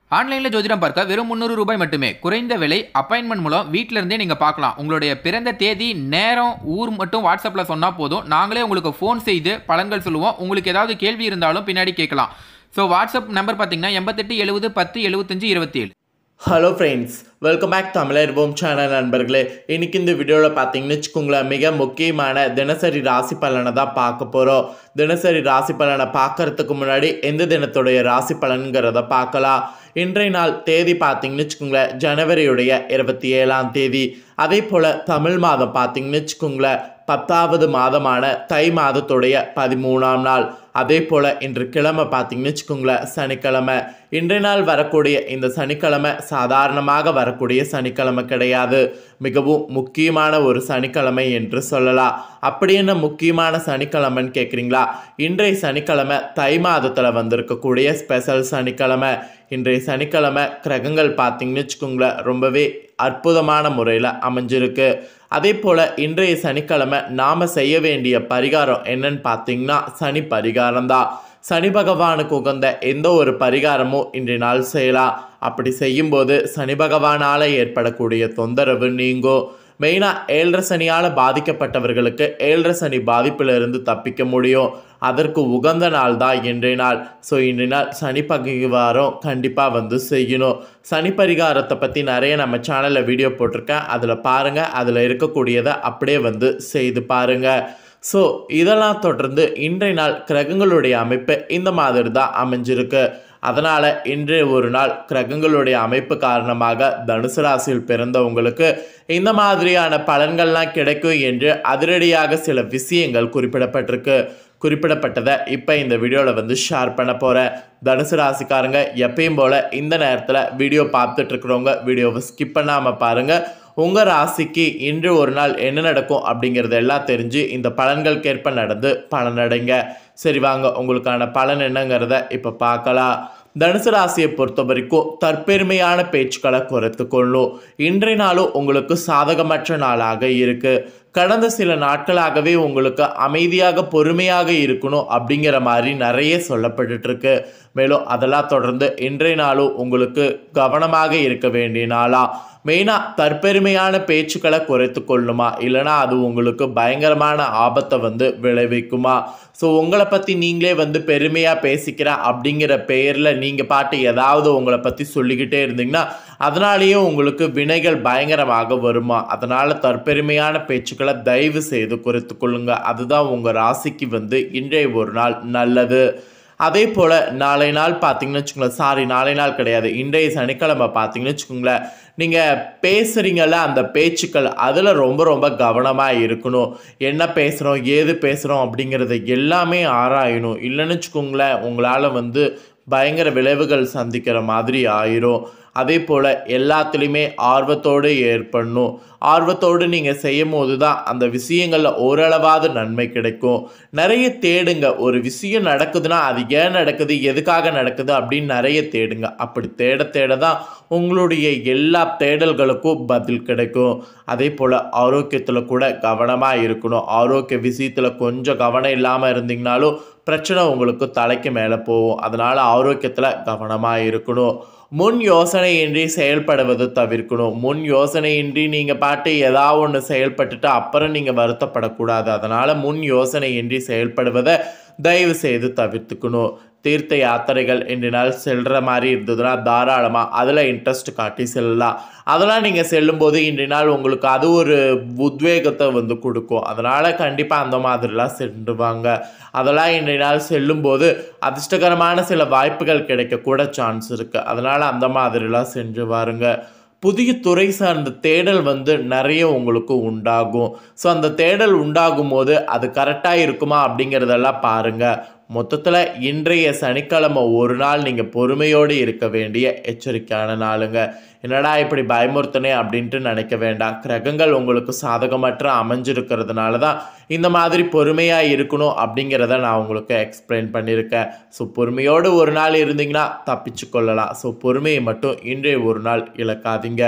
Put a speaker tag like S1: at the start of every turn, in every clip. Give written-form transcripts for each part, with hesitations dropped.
S1: ஆன்லைன்ல ஜோதிடம் பார்க்க வெறும் ரூ. 300 மட்டுமே. குறைந்த விலை. அப்பாயின்ட்மென்ட் மூலம் வீட்ல இருந்தே நீங்க பார்க்கலாம். உங்களுடைய பிறந்த தேதி, நேரம், ஊர் மட்டும் WhatsAppல சொன்னா போதும். நாங்களே உங்களுக்கு ஃபோன் செய்து பலன்கள் சொல்லுவோம். உங்களுக்கு ஏதாவது கேள்வி இருந்தாலும் பின்னாடி கேட்கலாம். WhatsApp நம்பர் பார்த்தீங்கன்னா 88 70 10 75 27.
S2: ஹலோ ஃப்ரெண்ட்ஸ், வெல்கம் பேக் தமிழர்வோம் சேனல் நண்பர்களே. இன்றைக்கி இந்த வீடியோவில் பார்த்தீங்கன்னு வச்சுக்கோங்களேன், மிக முக்கியமான தினசரி ராசி பலனை தான் பார்க்க போகிறோம். தினசரி ராசி பலனை பார்க்கறதுக்கு முன்னாடி எந்த தினத்துடைய ராசி பலனுங்கிறத பார்க்கலாம். இன்றைய நாள் தேதி பார்த்தீங்கன்னு வச்சுக்கோங்களேன், ஜனவரியுடைய 27ஆம் தேதி. அதே போல் தமிழ் மாதம் பார்த்தீங்கன்னு வச்சுக்கோங்களேன், 10வது மாதமான தை மாதத்துடைய 13ஆம் நாள். அதே போல் இன்று கிழமை பார்த்தீங்கன்னு வச்சுக்கோங்களேன், சனிக்கிழமை. இன்றைய நாள் வரக்கூடிய இந்த சனிக்கிழமை சாதாரணமாக வரக்கூடிய சனிக்கிழமை கிடையாது. மிகவும் முக்கியமான ஒரு சனிக்கிழமை என்று சொல்லலாம். அப்படி என்ன முக்கியமான சனிக்கிழமைன்னு கேட்குறீங்களா? இன்றைய சனிக்கிழமை தை மாதத்தில் வந்திருக்கக்கூடிய ஸ்பெஷல் சனிக்கிழமை. இன்றைய சனிக்கிழமை கிரகங்கள் பார்த்தீங்கன்னு வச்சுக்கோங்களேன், ரொம்பவே அற்புதமான முறையில் அமைஞ்சிருக்கு. அதே போல் இன்றைய சனிக்கிழமை நாம் செய்ய வேண்டிய பரிகாரம் என்னன்னு பார்த்தீங்கன்னா சனி பரிகாரம் தான். சனி பகவானுக்கு உகந்த எந்த ஒரு பரிகாரமும் இன்றைய நாள் செய்யலாம். அப்படி செய்யும்போது சனி பகவானால் ஏற்படக்கூடிய தொந்தரவு நீங்கும். மெயினாக 7.5 சனியால் பாதிக்கப்பட்டவர்களுக்கு 7.5 சனி பாதிப்பிலிருந்து தப்பிக்க முடியும். அதற்கு உகந்த நாள் தான் இன்றைய நாள். இன்றைய நாள் சனி பரிகாரம் கண்டிப்பாக செய்யணும். சனி பரிகாரத்தை பற்றி நிறைய நம்ம சேனலில் வீடியோ போட்டிருக்கேன், அதில் பாருங்கள். அதில் இருக்கக்கூடியதை அப்படியே செய்து பாருங்கள். இதெல்லாம் தொடர்ந்து இன்றைய நாள் கிரகங்களுடைய அமைப்பு இந்த மாதிரி தான் அமைஞ்சிருக்கு. அதனால் இன்றைய ஒரு நாள் கிரகங்களுடைய அமைப்பு காரணமாக தனுசு ராசியில் பிறந்தவங்களுக்கு இந்த மாதிரியான பலன்கள்லாம் கிடைக்கும் என்று அதிரடியாக சில விஷயங்கள் குறிப்பிடப்பட்டதை இப்போ இந்த வீடியோவில் ஷேர் பண்ண போகிறேன். தனுசு ராசிக்காரங்க எப்பயும் போல் இந்த நேரத்தில் வீடியோ பார்த்துட்ருக்குறவங்க வீடியோவை ஸ்கிப் பண்ணாமல் பாருங்கள். உங்கள் ராசிக்கு இன்று ஒரு நாள் என்ன நடக்கும் அப்படிங்கிறது எல்லாம் தெரிஞ்சு இந்த பலன்களுக்கேற்ப நடந்து பலனடைங்க. சரி வாங்க, உங்களுக்கான பலன் என்னங்கிறத இப்போ பார்க்கலாம். தனுசு ராசியை பொறுத்த வரைக்கும் தற்பெருமையான பேச்சுக்களை குறைத்து கொள்ளும். இன்றைய நாளும் உங்களுக்கு சாதகமற்ற நாளாக இருக்குது. கடந்த சில நாட்களாகவே உங்களுக்கு அமைதியாக பொறுமையாக இருக்கணும் அப்படிங்கிற மாதிரி நிறைய சொல்லப்பட்டு இருக்கு. மேலும் அதெல்லாம் தொடர்ந்து இன்றைய நாளும் உங்களுக்கு கவனமாக இருக்க வேண்டிய நாளா. மெயினாக தற்பெருமையான பேச்சுக்களை குறைத்து கொள்ளுமா, இல்லைனா அது உங்களுக்கு பயங்கரமான ஆபத்தை விளைவிக்குமா? உங்களை பற்றி நீங்களே பெருமையாக பேசிக்கிற அப்படிங்கிற பெயரில் நீங்கள் பாட்டு ஏதாவது உங்களை பற்றி சொல்லிக்கிட்டே இருந்தீங்கன்னா அதனாலேயே உங்களுக்கு வினைகள் பயங்கரமாக வருமா. அதனால் தற்பெருமையான பேச்சுக்களை தயவு செய்து குறைத்து கொள்ளுங்க. அதுதான் உங்கள் ராசிக்கு இன்றைய ஒரு நாள் நல்லது. அதே போல் நாளை நாள் பார்த்தீங்கன்னு வச்சுக்கோங்களேன், நாளை நாள் கிடையாது, இன்றைய சனிக்கிழமை பார்த்தீங்கன்னு வச்சுக்கோங்களேன், நீங்கள் பேசுகிறீங்கள அந்த பேச்சுக்கள் அதில் ரொம்ப ரொம்ப கவனமாக இருக்கணும். என்ன பேசுகிறோம், ஏது பேசுகிறோம் அப்படிங்கிறத எல்லாமே ஆராயணும். இல்லைன்னு வச்சுக்கோங்களேன், உங்களால் பயங்கர விளைவுகள் சந்திக்கிற மாதிரி ஆயிரும். அதே போல் எல்லாத்துலேயுமே ஆர்வத்தோடு ஏற்படணும். ஆர்வத்தோடு நீங்கள் செய்யும் போது தான் அந்த விஷயங்களில் ஓரளவாவது நன்மை கிடைக்கும். நிறைய தேடுங்க. ஒரு விஷயம் நடக்குதுன்னா அது ஏன் நடக்குது, எதுக்காக நடக்குது அப்படின்னு நிறைய தேடுங்க. அப்படி தேட தான் உங்களுடைய எல்லா தேடல்களுக்கும் பதில் கிடைக்கும். அதே போல் ஆரோக்கியத்தில் கூட கவனமாக இருக்கணும். ஆரோக்கிய விஷயத்தில் கொஞ்சம் கவனம் இல்லாமல் இருந்தீங்கனாலும் பிரச்சனை உங்களுக்கு தலைக்கு மேலே போகும். அதனால் ஆரோக்கியத்தில் கவனமாக இருக்கணும். முன் யோசனையின்றி செயல்படுவது தவிர்க்கணும். முன் யோசனையின்றி நீங்கள் பாட்டு ஏதாவது ஒன்று செயல்பட்டுட்டு அப்புறம் நீங்கள் வருத்தப்படக்கூடாது. அதனால் முன் யோசனையின்றி செயல்படுவதை தயவு செய்து தவிர்த்துக்கணும். தீர்த்த யாத்திரைகள் இன்றைய நாள் செல்கிற மாதிரி இருந்ததுன்னா தாராளமாக அதில் இன்ட்ரெஸ்ட் காட்டி செல்லலாம். அதெல்லாம் நீங்கள் செல்லும்போது இன்றைய நாள் உங்களுக்கு அது ஒரு உத்வேகத்தை கொடுக்கும். அதனால் கண்டிப்பாக அந்த மாதிரிலாம் சென்றுவாங்க. அதெல்லாம் இன்றைய நாள் செல்லும்போது அதிர்ஷ்டகரமான சில வாய்ப்புகள் கிடைக்கக்கூட சான்ஸ் இருக்குது. அதனால் அந்த மாதிரிலாம் சென்று வாருங்க. புதிய துறை சார்ந்த தேடல் நிறைய உங்களுக்கு உண்டாகும். அந்த தேடல் உண்டாகும் போது அது கரெக்டாக இருக்குமா அப்படிங்கிறதெல்லாம் பாருங்கள். மொத்தத்தில் இன்றைய சனிக்கிழமை ஒரு நாள் நீங்கள் பொறுமையோடு இருக்க வேண்டிய எச்சரிக்கையான நாளுங்க. என்னடா இப்படி பயமுறுத்தனே அப்படின்ட்டு நினைக்க வேண்டாம். கிரகங்கள் உங்களுக்கு சாதகமற்ற அமைஞ்சிருக்கிறதுனால தான் இந்த மாதிரி பொறுமையாக இருக்கணும் அப்படிங்கிறத நான் உங்களுக்கு எக்ஸ்பிளைன் பண்ணியிருக்கேன். பொறுமையோடு ஒரு நாள் இருந்தீங்கன்னா தப்பிச்சு கொள்ளலாம். பொறுமையை மட்டும் இன்றைய ஒரு நாள் இழக்காதீங்க.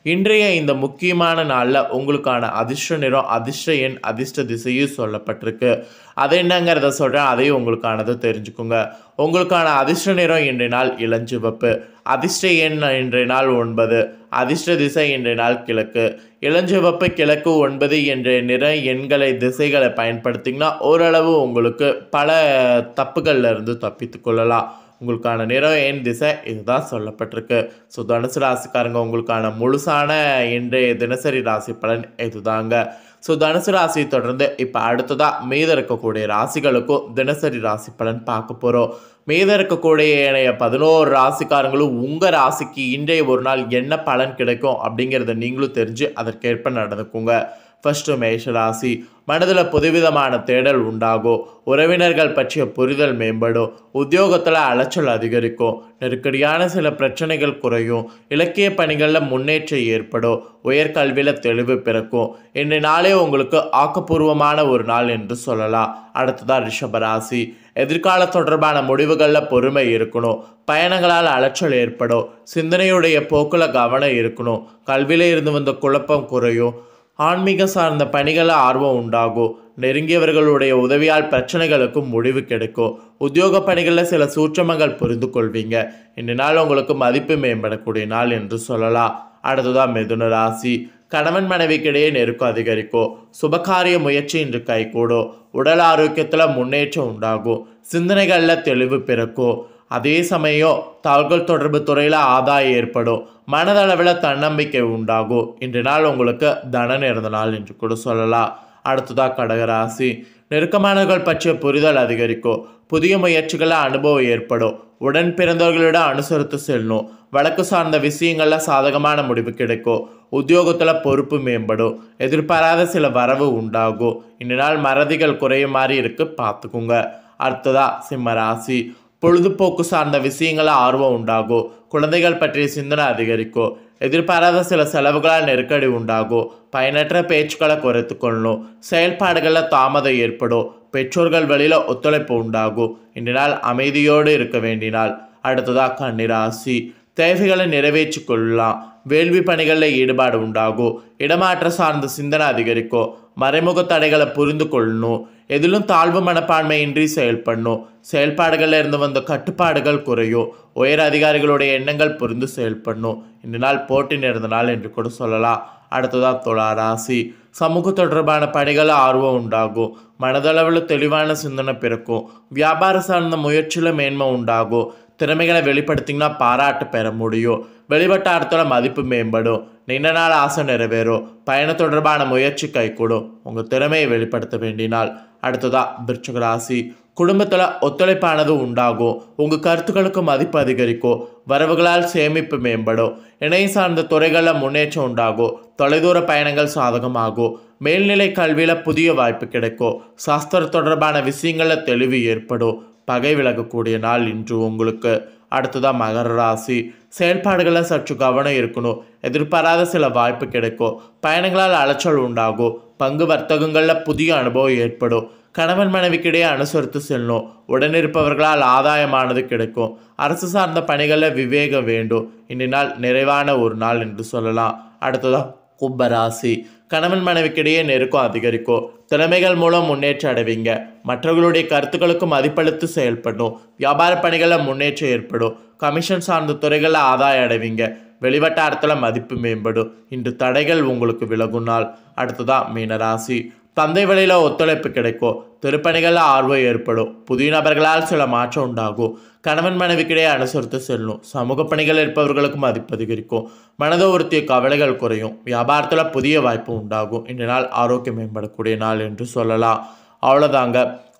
S2: இன்றைய இந்த முக்கியமான நாளில் உங்களுக்கான அதிர்ஷ்ட நிறம், அதிர்ஷ்ட எண், அதிர்ஷ்ட திசையும் சொல்லப்பட்டிருக்கு. அது என்னங்கிறத சொல்கிறேன், அதையும் உங்களுக்கானதை தெரிஞ்சுக்குங்க. உங்களுக்கான அதிர்ஷ்ட நிறம் இன்றைய நாள் இளஞ்சிவப்பு, அதிர்ஷ்ட எண் இன்றைய நாள் 9, அதிர்ஷ்ட திசை இன்றைய நாள் கிழக்கு. இளஞ்சிவப்பு, கிழக்கு, 9 என்ற நிற எண்களை திசைகளை பயன்படுத்திங்கன்னா ஓரளவு உங்களுக்கு பல தப்புகள்ல இருந்து தப்பித்து கொள்ளலாம். உங்களுக்கான நிறம் எண் திசை இதுதான் சொல்லப்பட்டிருக்கு. ஸோ தனுசு ராசிக்காரங்க உங்களுக்கான முழுசான இன்றைய தினசரி ராசி பலன் இதுதாங்க. ஸோ தனுசு ராசியை தொடர்ந்து இப்போ அடுத்ததாக மீத இருக்கக்கூடிய ராசிகளுக்கும் தினசரி ராசி பலன் பார்க்க போகிறோம். மீத இருக்கக்கூடிய ஏனைய 11 ராசிக்காரங்களும் உங்கள் ராசிக்கு இன்றைய ஒரு நாள் என்ன பலன் கிடைக்கும் அப்படிங்கிறத நீங்களும் தெரிஞ்சு அதற்கேற்ப நடந்துக்குங்க. ஃபர்ஸ்ட்டு மேஷ ராசி. மனதில் புதுவிதமான தேடல் உண்டாகும். உறவினர்கள் பற்றிய புரிதல் மேம்படும். உத்தியோகத்தில் அலைச்சல் அதிகரிக்கும். நெருக்கடியான சில பிரச்சனைகள் குறையும். இலக்கிய பணிகளில் முன்னேற்றம் ஏற்படும். உயர்கல்வியில் தெளிவு பிறக்கும். இன்றைய நாளே உங்களுக்கு ஆக்கப்பூர்வமான ஒரு நாள் என்று சொல்லலாம். அடுத்ததான் ரிஷபராசி. எதிர்கால தொடர்பான முடிவுகளில் பொறுமை இருக்கணும். பயணங்களால் அலைச்சல் ஏற்படும். சிந்தனையுடைய போக்கில் கவனம் இருக்கணும். கல்வியில் இருந்து வந்த குழப்பம் குறையும். ஆன்மீக சார்ந்த பணிகளில் ஆர்வம் உண்டாகும். நெருங்கியவர்களுடைய உதவியால் பிரச்சனைகளுக்கு முடிவு கிடைக்கும். உத்தியோக பணிகளில் சில சூட்சமங்கள் புரிந்து கொள்வீங்க. இந்த நாள் உங்களுக்கு மதிப்பு மேம்படக்கூடிய நாள் என்று சொல்லலாம். அடுத்ததான் மிதுன ராசி. கணவன் மனைவிக்கிடையே நெருக்கம் அதிகரிக்கும். சுபகாரிய முயற்சி இன்று கைகூடும். உடல் ஆரோக்கியத்தில் முன்னேற்றம் உண்டாகும். சிந்தனைகளில் தெளிவு பிறக்கும். அதே சமயம் தகவல் தொடர்பு துறையில் ஆதாயம் ஏற்படும். மனதளவில் தன்னம்பிக்கை உண்டாகும். இன்று நாள் உங்களுக்கு தன நிறைந்த நாள் என்று கூட சொல்லலாம். அடுத்ததாக கடகராசி. நெருக்கமானவர்கள் பற்றிய புரிதல் அதிகரிக்கும். புதிய முயற்சிகளில் அனுபவம் ஏற்படும். உடன் பிறந்தவர்களிடம் அனுசரித்து செல்லணும். வழக்கு சார்ந்த விஷயங்களில் சாதகமான முடிவு கிடைக்கும். உத்தியோகத்தில் பொறுப்பு மேம்படும். எதிர்பாராத சில வரவு உண்டாகும். இந்த நாள் மறதிகள் குறையும் மாதிரி இருக்கு, பார்த்துக்குங்க. அடுத்ததா சிம்ம ராசி. பொழுதுபோக்கு சார்ந்த விஷயங்களில் ஆர்வம் உண்டாகும். குழந்தைகள் பற்றிய சிந்தனை அதிகரிக்கும். எதிர்பாராத சில செலவுகளால் நெருக்கடி உண்டாகும். பயனற்ற பேச்சுக்களை குறைத்து கொள்ளணும். செயல்பாடுகளில் தாமதம் ஏற்படும். பெற்றோர்கள் வழியில் ஒத்துழைப்பு உண்டாகும். இந்த நாள் அமைதியோடு இருக்க வேண்டிய நாள். அடுத்ததாக கன்னிராசி. தேவைகளை நிறைவேற்றி கொள்ளலாம். வேள்வி பணிகளில் ஈடுபாடு உண்டாகும். இடமாற்ற சார்ந்த சிந்தனை அதிகரிக்கும். மறைமுக தடைகளை புரிந்து கொள்ளணும். எதிலும் தாழ்வு மனப்பான்மையின்றி செயல்படணும். செயல்பாடுகளில் இருந்து வந்த கட்டுப்பாடுகள் குறையும். உயர் அதிகாரிகளுடைய எண்ணங்கள் புரிந்து செயல்படணும். இந்த நாள் போட்டி நிறைந்த நாள் என்று கூட சொல்லலாம். அடுத்ததாக துலா ராசி. சமூக தொடர்பான பணிகளில் ஆர்வம் உண்டாகும். மனதளவில் தெளிவான சிந்தனை பிறக்கும். வியாபார சார்ந்த முயற்சியில் மேன்மை உண்டாகும். திறமைகளை வெளிப்படுத்திங்கன்னா பாராட்டு பெற முடியும். வெளிவட்டாரத்தில் மதிப்பு மேம்படும். நீண்ட நாள் ஆசை நிறைவேறும். பயண தொடர்பான முயற்சி கைகூடும். உங்கள் திறமையை வெளிப்படுத்த வேண்டிய நாள். அடுத்ததாக விருச்சிக ராசி. குடும்பத்தில் ஒத்துழைப்பானது உண்டாகும். உங்கள் கருத்துக்களுக்கு மதிப்பு அதிகரிக்கும். வரவுகளால் சேமிப்பு மேம்படும். இணை சார்ந்த துறைகளில் முன்னேற்றம் உண்டாகும். தொலைதூர பயணங்கள் சாதகமாகும். மேல்நிலை கல்வியில் புதிய வாய்ப்பு கிடைக்கும். சாஸ்திர தொடர்பான விஷயங்களில் தெளிவு ஏற்படும். பகை விலகக்கூடிய நாள் இன்று உங்களுக்கு. அடுத்ததாக மகர ராசி. செயல்பாடுகளில் சற்று கவனம் இருக்கணும். எதிர்பாராத சில வாய்ப்பு கிடைக்கும். பயணங்களால் அலைச்சல் உண்டாகும். பங்கு வர்த்தகங்களில் புதிய அனுபவம் ஏற்படும். கணவன் மனைவிக்கிடையே அனுசரித்து செல்லணும். உடனிருப்பவர்களால் ஆதாயமானது கிடைக்கும். அரசு சார்ந்த பணிகளில் விவேகம் வேண்டும். இந்த நாள் நிறைவான ஒரு நாள் என்று சொல்லலாம். அடுத்ததாக கும்பராசி. கணவன் மனைவிக்கிடையே நெருக்கம் அதிகரிக்கும். திறமைகள் மூலம் முன்னேற்றம் அடைவீங்க. மற்றவர்களுடைய கருத்துக்களுக்கு மதிப்பளித்து செயல்படணும். வியாபார பணிகளில் முன்னேற்றம் ஏற்படும். கமிஷன் சார்ந்த துறைகளில் ஆதாயம் அடைவீங்க. வெளிவட்டாரத்தில் மதிப்பு மேம்படும். இன்று தடைகள் உங்களுக்கு விலகும் நாள். அடுத்ததாக மீனராசி. தந்தை வழியில் ஒத்துழைப்பு கிடைக்கும். திருப்பணிகளில் ஆர்வம் ஏற்படும். புதிய நபர்களால் சில மாற்றம் உண்டாகும். கணவன் மனைவிக்கிடையே அனுசரித்து செல்லும். சமூக பணிகள் இருப்பவர்களுக்கு மதிப்பு அதிகரிக்கும். மனதை உறுத்திய கவலைகள் குறையும். வியாபாரத்தில் புதிய வாய்ப்பு உண்டாகும். இந்த நாள் ஆரோக்கியம் மேம்படக்கூடிய நாள் என்று சொல்லலாம். அவ்வளோதாங்க.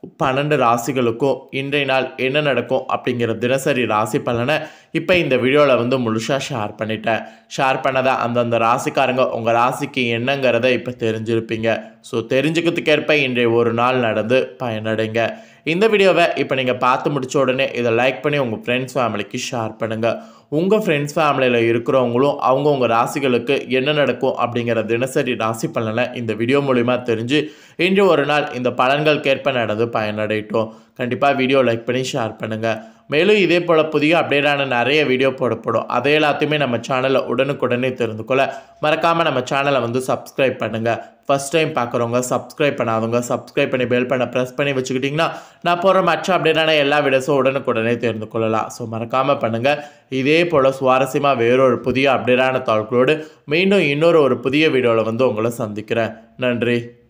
S2: 12 ராசிகளுக்கும் இன்றைய நாள் என்ன நடக்கும் அப்படிங்கிற தினசரி ராசி பலனை இப்போ இந்த வீடியோவில் முழுசாக ஷேர் பண்ணிட்டேன். ஷேர் பண்ணதை அந்தந்த ராசிக்காரங்க உங்கள் ராசிக்கு என்னங்கிறத இப்போ தெரிஞ்சிருப்பீங்க. ஸோ தெரிஞ்சுக்கிறதுக்கேற்ப இன்றைய ஒரு நாள் நடந்து பயனடைங்க. இந்த வீடியோவை இப்போ நீங்கள் பார்த்து முடிச்ச உடனே இதை லைக் பண்ணி உங்கள் ஃப்ரெண்ட்ஸ் ஃபேமிலிக்கு ஷேர் பண்ணுங்கள். உங்கள் ஃப்ரெண்ட்ஸ் ஃபேமிலியில் இருக்கிறவங்களும் அவங்கவுங்க ராசிகளுக்கு என்ன நடக்கும் அப்படிங்கிற தினசரி ராசி பலனை இந்த வீடியோ மூலிமா தெரிஞ்சு இன்று ஒரு நாள் இந்த பலன்களுக்கேற்ப நடந்து பயனடையட்டும். கண்டிப்பாக வீடியோ லைக் பண்ணி ஷேர் பண்ணுங்கள். மேலும் இதே போல் புதிய அப்டேட்டான நிறைய வீடியோ போடப்படும். அதை எல்லாத்தையுமே நம்ம சேனலில் உடனுக்குடனே தெரிந்து கொள்ள மறக்காமல் நம்ம சேனலை வந்து சப்ஸ்கிரைப் பண்ணுங்கள். ஃபஸ்ட் டைம் பார்க்குறவங்க சப்ஸ்கிரைப் பண்ணாதவங்க சப்ஸ்கிரைப் பண்ணி பெல் பண்ண ப்ரெஸ் பண்ணி வச்சுக்கிட்டிங்கன்னா நான் போகிற மற்ற அப்டேட்டான எல்லா வீடியோஸும் உடனுக்குடனே தெரிந்து கொள்ளலாம். ஸோ மறக்காமல் பண்ணுங்கள். இதே போல் சுவாரஸ்யமாக வேறொரு புதிய அப்டேட்டான தாள்களோடு மீண்டும் இன்னொரு புதிய வீடியோவில் வந்து உங்களை சந்திக்கிறேன். நன்றி.